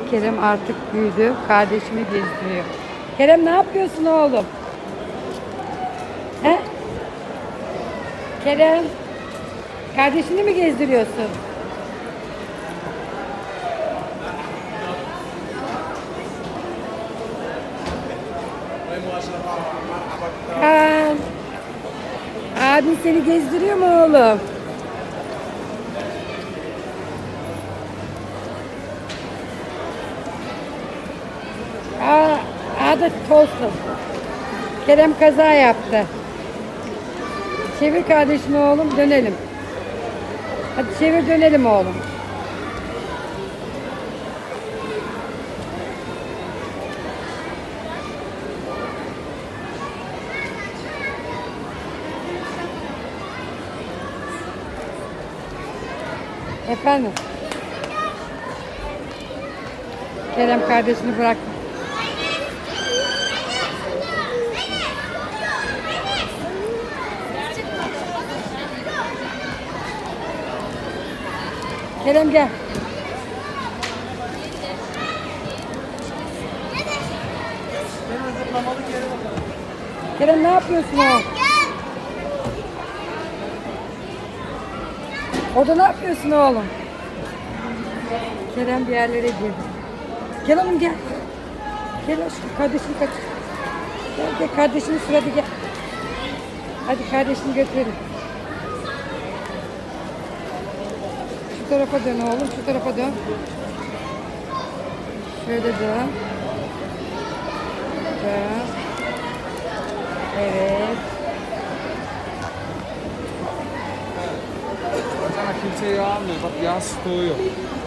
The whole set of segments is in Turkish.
Kerem artık büyüdü. Kardeşimi gezdiriyor. Kerem ne yapıyorsun oğlum? He? Kerem, kardeşini mi gezdiriyorsun? Kaan, abin seni gezdiriyor mu oğlum? Da tozlu. Kerem kaza yaptı. Çevir kardeşini oğlum, dönelim. Hadi çevir, dönelim oğlum. Efendim. Kerem kardeşini bıraktı. Kerem gel. Kerem ne yapıyorsun oğlum? Orada ne yapıyorsun oğlum? Kerem bir yerlere girdi. Gel oğlum gel. Gel aşkım, kardeşini kaç. Gel kardeşini sür, hadi gel. Hadi kardeşini götürelim. Şu tarafa dön oğlum, şu tarafa dön. Şöyle dön. Dön. Evet. Baksana kimse yağ almıyor. Bak yağ stoğu yok.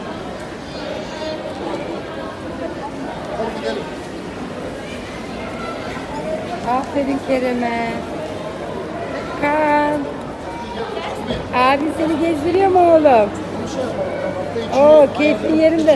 Aferin Kerem'e. Kaan. Abin seni gezdiriyor mu oğlum? Oo, keyfin yerinde.